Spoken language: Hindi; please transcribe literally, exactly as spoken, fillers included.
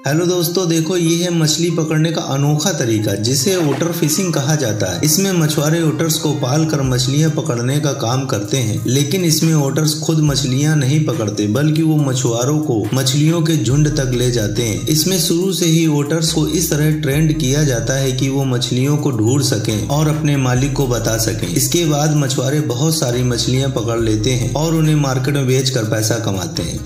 हेलो दोस्तों, देखो ये है मछली पकड़ने का अनोखा तरीका जिसे ओटर फिशिंग कहा जाता है। इसमें मछुआरे ओटर्स को पाल कर मछलियां पकड़ने का काम करते हैं, लेकिन इसमें ओटर्स खुद मछलियां नहीं पकड़ते बल्कि वो मछुआरों को मछलियों के झुंड तक ले जाते हैं। इसमें शुरू से ही ओटर्स को इस तरह ट्रेंड किया जाता है कि वो मछलियों को ढूंढ सकें और अपने मालिक को बता सकें। इसके बाद मछुआरे बहुत सारी मछलियां पकड़ लेते हैं और उन्हें मार्केट में बेच कर पैसा कमाते हैं।